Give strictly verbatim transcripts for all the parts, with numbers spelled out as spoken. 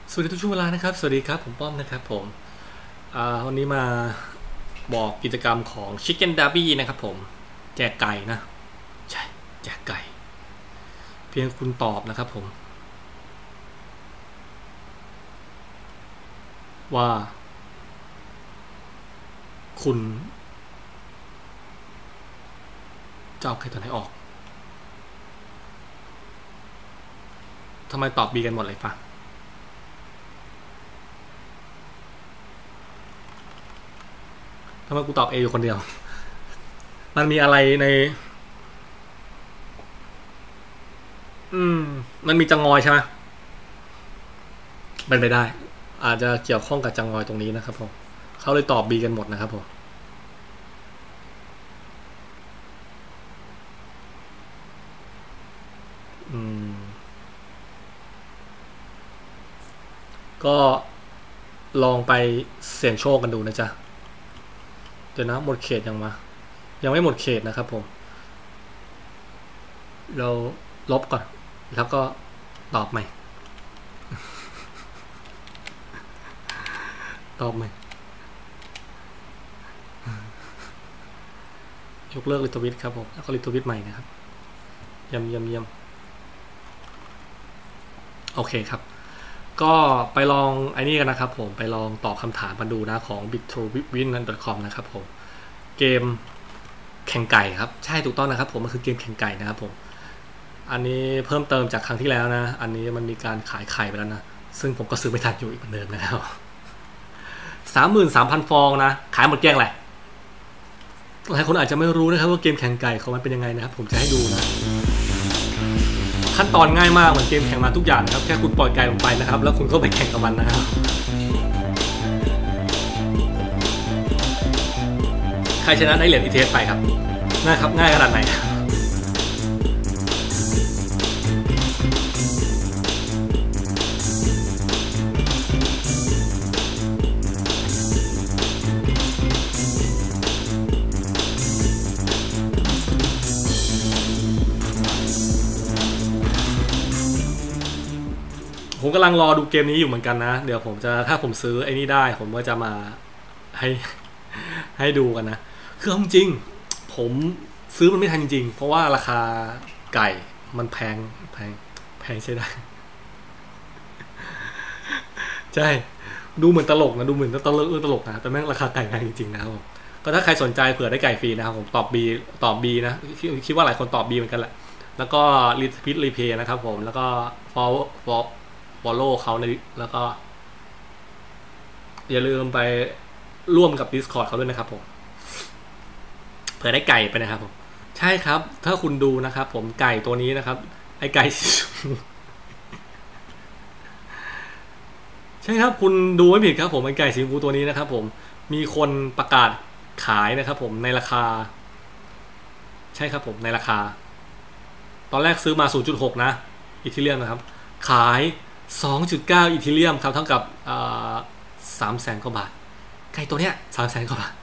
สวัสดีทุกช่วงเวลานะครับสวัสดีครับผมป้อมนะครับผมวันนี้มาบอกกิจกรรมของ Chicken Derby นะครับผมแจกไก่นะใช่แจกไก่เพียงคุณตอบนะครับผมว่าคุณจะเอาไก่ตัวไหนออกทำไมตอบ B กันหมดเลยปะทำไมกูตอบ A อยู่คนเดียวมันมีอะไรในอืมมันมีจังงอยใช่ไหมเป็นไปได้อาจจะเกี่ยวข้องกับจังงอยตรงนี้นะครับผมเขาเลยตอบ B กันหมดนะครับผมอืมก็ลองไปเสี่ยงโชคกันดูนะจ๊ะเดี๋ยวนะหมดเขตยังมายังไม่หมดเขตนะครับผมเราลบก่อนแล้วก็ตอบใหม่ตอบใหม่ยกเลิกรีทวิตครับผมแล้วก็รีทวิตใหม่นะครับเยี่ยมเยี่ยมเยี่ยมโอเคครับก็ไปลองไอ้นี่กันนะครับผมไปลองตอบคำถามมาดูนะของ บิทโทรวิน ดอท คอม นะครับผมเกมแข่งไก่ครับใช่ถูกต้องนะครับผมมันคือเกมแข่งไก่นะครับผมอันนี้เพิ่มเติมจากครั้งที่แล้วนะอันนี้มันมีการขายไข่ไปแล้วนะซึ่งผมก็ซื้อไม่ทันอยู่อีกเหมือนเดิมนะครับสามหมื่นสามพันฟองนะขายหมดเกลี้ยงแหละหลายคนอาจจะไม่รู้นะครับว่าเกมแข่งไก่ของมันเป็นยังไงนะครับผมจะให้ดูนะขั้นตอนง่ายมากเหมือนเกมแข่งมาทุกอย่างนะครับแค่คุณปล่อยไก่ลงไปนะครับแล้วคุณก็ไปแข่งกับมันนะครับใครชนะได้เหรียญอีเทสไปครับง่ายครับง่ายขนาดไหนผมกำลังรอดูเกมนี้อยู่เหมือนกันนะเดี๋ยวผมจะถ้าผมซื้อไอ้นี่ได้ผมก็จะมาให้ให้ดูกันนะคือจริงผมซื้อมันไม่ทันจริงๆเพราะว่าราคาไก่มันแพงแพงแพงใช่ได้ใช่ดูเหมือนตลกนะดูเหมือนตลกตลกนะแต่แม่งราคาไก่แพงจริงๆนะครับผมก็ถ้าใครสนใจเผื่อได้ไก่ฟรีนะครับผมตอบ B ตอบ B นะคิดว่าหลายคนตอบ B เหมือนกันแหละแล้วก็รีพิทรีเพย์นะครับผมแล้วก็ follow follow เขาในแล้วก็อย่าลืมไปร่วมกับ Discord เขาด้วยนะครับผมเผื่อได้ไก่ไปนะครับผมใช่ครับถ้าคุณดูนะครับผมไก่ตัวนี้นะครับไอไก่ใช่ครับคุณดูไม่ผิดครับผมไอไก่สีชมพูตัวนี้นะครับผมมีคนประกาศขายนะครับผมในราคาใช่ครับผมในราคาตอนแรกซื้อมา ศูนย์จุดหก นะอีเธเรียมนะครับขาย สองจุดเก้า อีเธเรียมครับเท่ากับสามแสนกว่าบาทไก่ตัวเนี้ยสามแสนกว่าบาท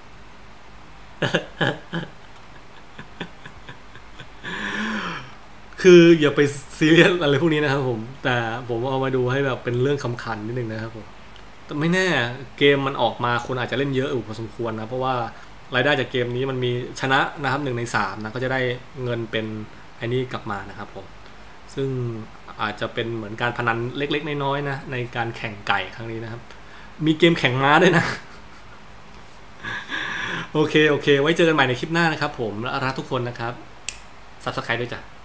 คืออย่าไปซีเรียสอะไรพวกนี้นะครับผมแต่ผมเอามาดูให้แบบเป็นเรื่องคำขันนิดนึงนะครับผมแต่ไม่แน่เกมมันออกมาคนอาจจะเล่นเยอะอยู่พอสมควรนะเพราะว่ารายได้จากเกมนี้มันมีชนะนะครับหนึ่งในสามนะก็จะได้เงินเป็นไอ้นี่กลับมานะครับผมซึ่งอาจจะเป็นเหมือนการพนันเล็กๆน้อยๆนะในการแข่งไก่ครั้งนี้นะครับมีเกมแข่งม้าด้วยนะโอเคโอเคไว้เจอกันใหม่ในคลิปหน้านะครับผมและรักทุกคนนะครับ ซับสไครบ์ ด้วยจ้ะ